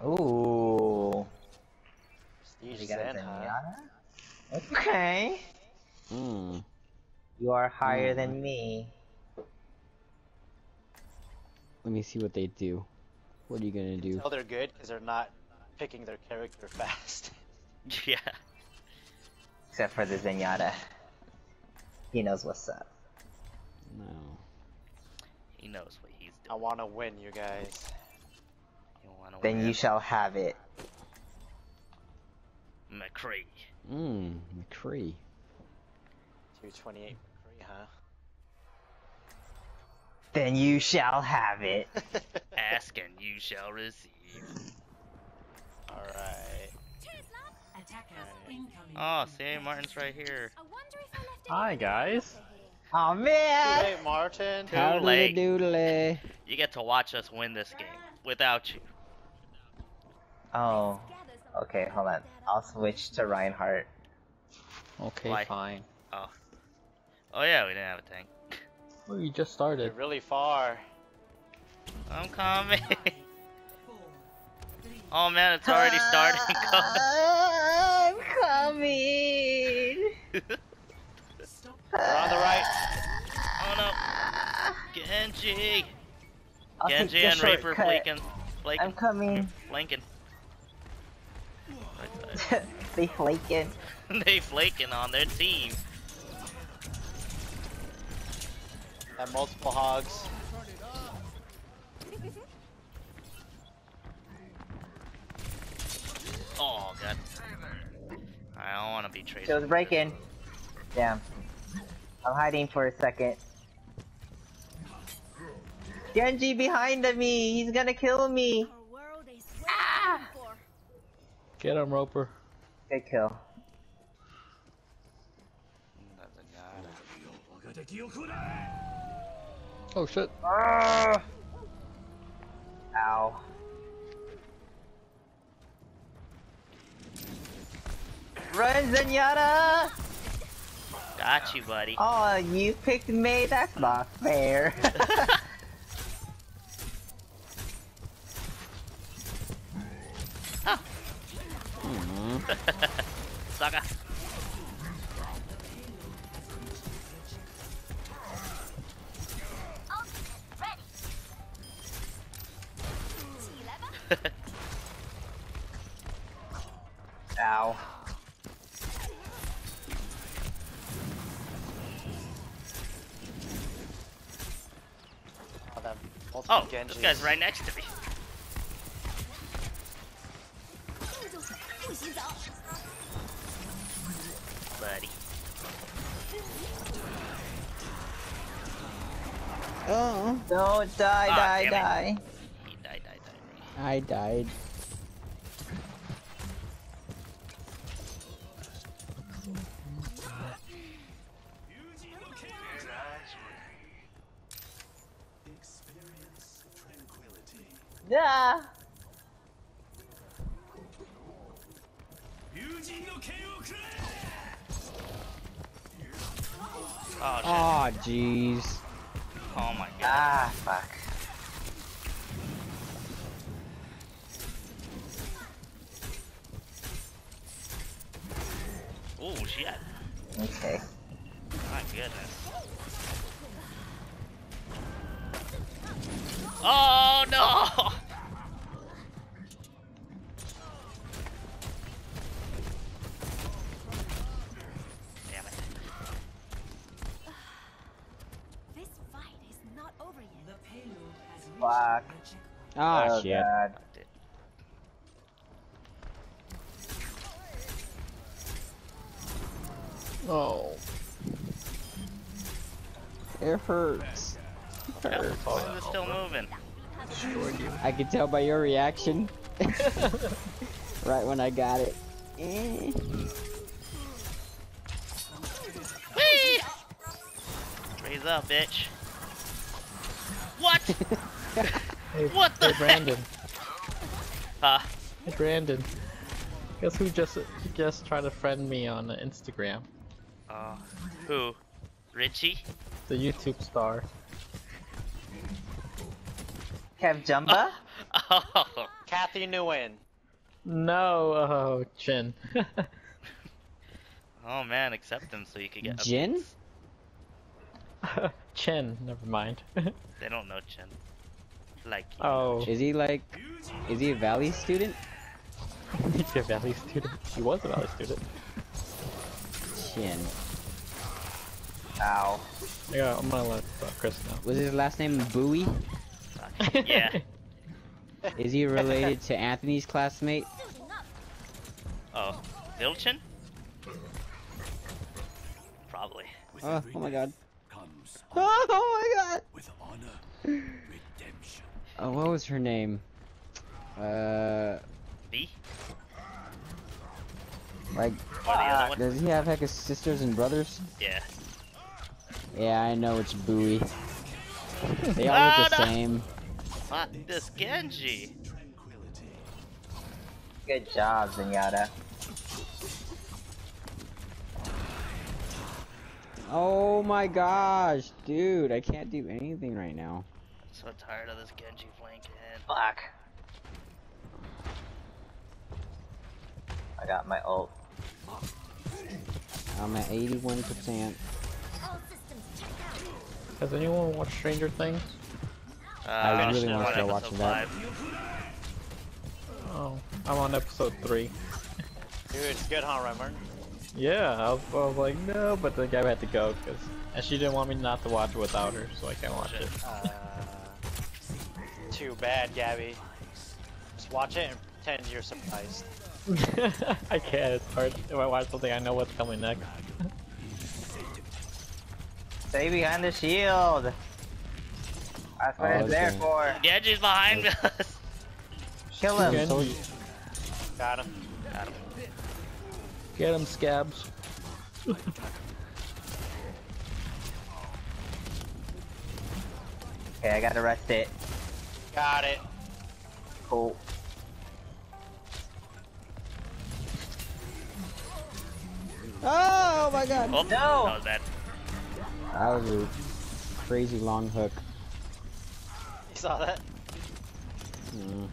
Ooh. Prestige You got Zen, a huh? Zenyatta? Okay. You are higher than me. Let me see what they do. What are you gonna do? Tell they're good because they're not picking their character fast. Yeah. Except for the Zenyatta. He knows what's up. No. He knows what he's I doing. want to win, you guys. You wanna Then win? you shall have it. McCree. McCree. 228 McCree, huh? Then you shall have it. Ask and you shall receive. Alright. Oh, see, Martin's right here. Hi guys. Oh man! Hey, Martin. Too Howdy late. doodly. You get to watch us win this game without you. Oh. Okay, hold on. I'll switch to Reinhardt. Okay, Why? fine. Oh. Oh yeah, we didn't have a tank. Well, you just You're started. really far. I'm coming. Oh man, it's already starting. I'm coming! We're on the right. Oh no. Genji. I'll take Genji the and Reaper shortcut. flanking. I'm coming. Flanking. They flaking. They flaking on their team. Have multiple hogs. Oh god. I don't want to be traded. Shield's breaking. Damn. I'm hiding for a second. Genji behind me! He's gonna kill me! Get him, Roper. Good kill. Oh shit. Ow. Run, Zenyatta! Got you, buddy. Oh, you picked me? That's not fair. Saga. Ow. Oh, that multiple Oh, Genjis. this guy's right next to me. Buddy. Oh. Don't die, Ah, die, damn it. die. He died. I died. Yeah. Oh shit. Aw, jeez. Oh my god. Ah, fuck. Oh shit. Okay. My goodness. Oh no! Damn it. This fight is not over yet. The payload has Fuck. Ah, Oh, shit. God. Fucked it. Oh. It hurts. It hurts. Why is it still moving? I could tell by your reaction. Right when I got it. Eh. Whee! Raise up, bitch. What? Hey, What the hey Brandon. Huh? Hey Brandon. Guess who just tried to friend me on Instagram? Who? Richie? The YouTube star. Kev Jumba? Oh, Kathy Nguyen. No, oh, Chin. oh man, accept him so you could get Jin? updates. Chin, never mind. They don't know Chin. Like you. Oh, Is he like, is he a Valley student? he's a Valley student. He was a Valley student. Chin. Ow. Yeah, I'm gonna let Chris know. Was his last name Bowie? Fuck. Yeah. Is he related to Anthony's classmate? Oh, Vilchin? Probably. Oh my god. Oh my god! With honor, redemption. Oh, what was her name? B? Like, Or the other one? does he have heck of sisters and brothers? Yeah. Yeah, I know it's Bowie. They all look the no. same. Fuck this Genji. Good job, Zenyatta. Oh my gosh, dude, I can't do anything right now. So tired of this Genji flanking. Fuck. I got my ult. I'm at 81%. All systems check out. Has anyone watched Stranger Things? I finished really it wanna on start episode watching that. 5. Oh, I'm on episode 3. Dude, it's good, huh, Remern? Yeah, I was like, no, but the guy had to go, and she didn't want me not to watch it without her, so I can't watch it. Too bad, Gabby. Just watch it and pretend you're surprised. I can't, it's hard. If I watch something, I know what's coming next. Stay behind the shield. That's what it's there okay. for. Genji's behind us. Kill him. Genji. Got him. Got him. Get him, scabs. Okay, I gotta rest it. Got it. Cool. Oh my god! Oh, No. that was bad. That was a crazy long hook. You saw that? Mm.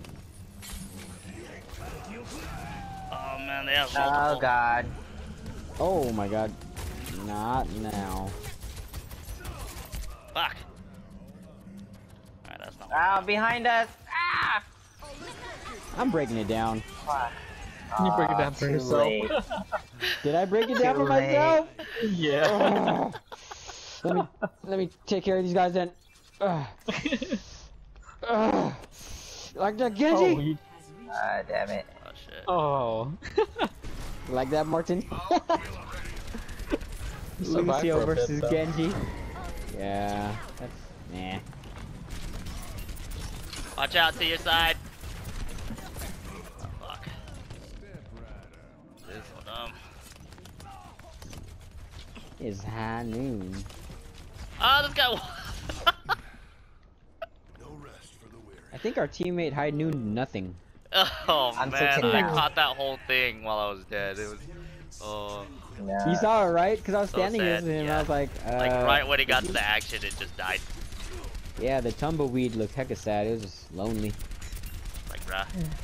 Oh man, they have Oh multiple. god. Oh my god. Not now. Fuck. Alright, that's not Ah, behind us. Ah! I'm breaking it down. Fuck. You break it down for Too yourself. late. Did I break it down Too for myself? Yeah. Let me take care of these guys then. Like that, Oh, Genji? he... Ah, damn it. Oh shit. oh. Like that, Martin? Survived Lucio for a bit, versus though. Genji. Yeah, that's nah. Watch out to your side. Oh, fuck. This is so dumb. It's high noon. Oh, this guy. I think our teammate High Noon nothing. Oh I'm so man, I kidding. caught that whole thing while I was dead. It was. Oh. No. You saw it, right? Because I was So standing sad, with him and I yeah. was like, Like right when he got to the action, it just died. yeah, the tumbleweed looked hecka sad. It was just lonely. Like, bruh.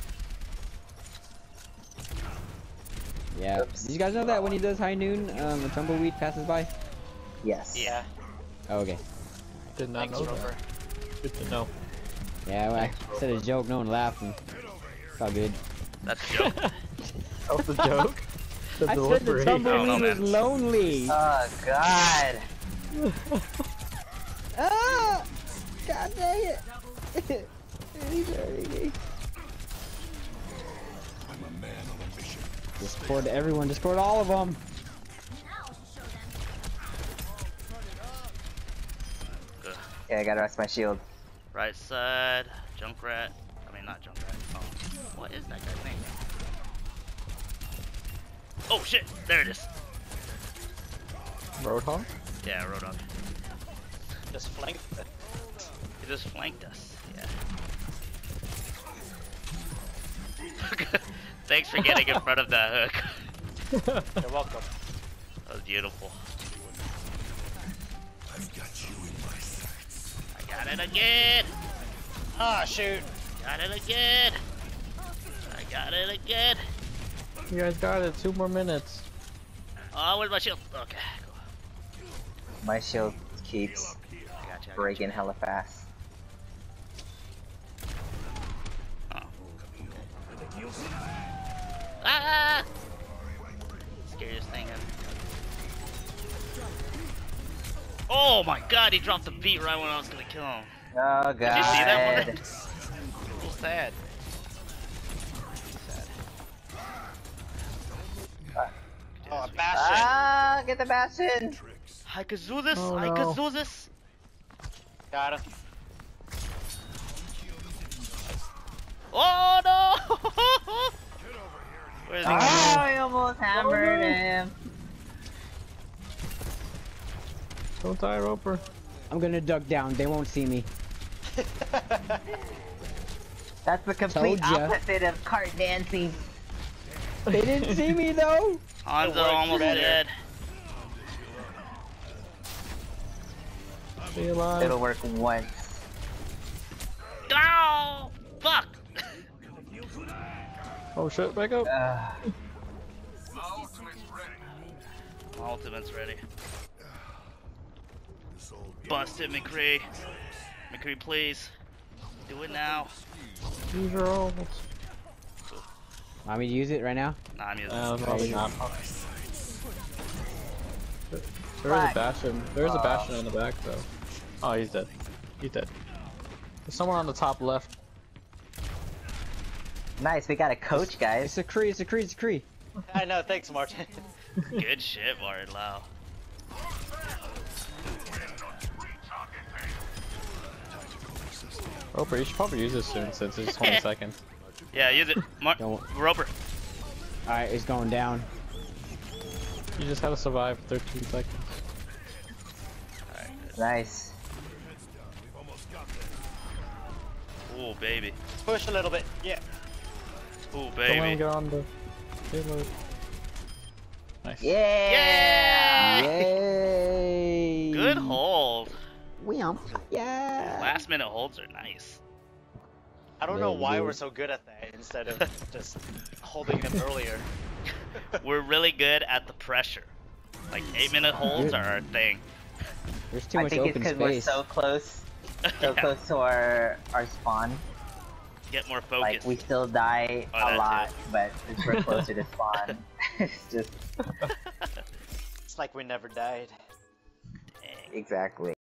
Yeah. Oops. Did you guys know that when he does High Noon, a tumbleweed passes by? Yes. Yeah. Oh, okay. Did not Thanks, know Rover. that. Good to know. Yeah, well, I said a joke, no one laughed. And it's all good. That's a joke. That was a joke? The I said the delivery. tumbleweed Oh, was man. lonely. Oh god. Ah! God dang it! He's hurting me. Discord everyone, Discord all of them. Good. Okay, I gotta rest my shield. Right side, Junkrat. I mean, not Junkrat. Oh, what is that guy's name? Oh shit! There it is. Roadhog? Yeah, Roadhog. Just flanked it. He just flanked us. Yeah. Thanks for getting in front of that hook. You're welcome. That was beautiful. I've got you in my sights. I got it again. Ah, shoot. Got it again. I got it again. You guys got it. 2 more minutes. Oh, where's my shield? Okay. My shield keeps I got you. breaking hella fast. Oh. Ah! Scariest thing ever. Oh my god, he dropped the beat right when I was gonna kill him. Oh god. Did you see that one? So sad. Oh, a bastion. Ah, get the bastion. I could do this. Oh, I no. could do this. Got him. Oh no! Where's he? Oh, I almost hammered him. Don't die, Roper. I'm gonna duck down. They won't see me. That's the complete Told ya. opposite of cart dancing. They didn't see me though. Hanzo works almost better. dead. Stay alive. It'll work once. Oh, fuck! Oh shit, back up. My ultimate's ready. Bust it, McCree. McCree, please. Do it now. Use your ult. Want me to use it right now? Nah, I'm using Probably not. There is a bastion. There is a bastion in the back though. Oh, he's dead. He's dead. There's someone on the top left. Nice, we got a coach, guys. It's a Kree. It's a Kree. It's a Kree. I know, thanks, Martin. Good shit, Warren Lau. Roper, you should probably use this soon since it's 20 seconds. Yeah, use it. Don't- Roper. All right, it's going down. You just gotta survive 13 seconds. Nice. Ooh, baby. Push a little bit. Yeah. Ooh, Don't let him baby. get on the payload. Nice. Yeah! Yeah! Yay! Good hold. Yeah. Last minute holds are nice. I don't know Yeah, why dude. we're so good at that instead of just holding them earlier. We're really good at the pressure. Like 8-minute holds are our thing. There's too I much think it's open because we're space. so close. So Yeah. close to our spawn. Get more Like, focused. we still die Oh, a that lot, too. but since we're closer to spawn, it's just... It's like we never died. Exactly.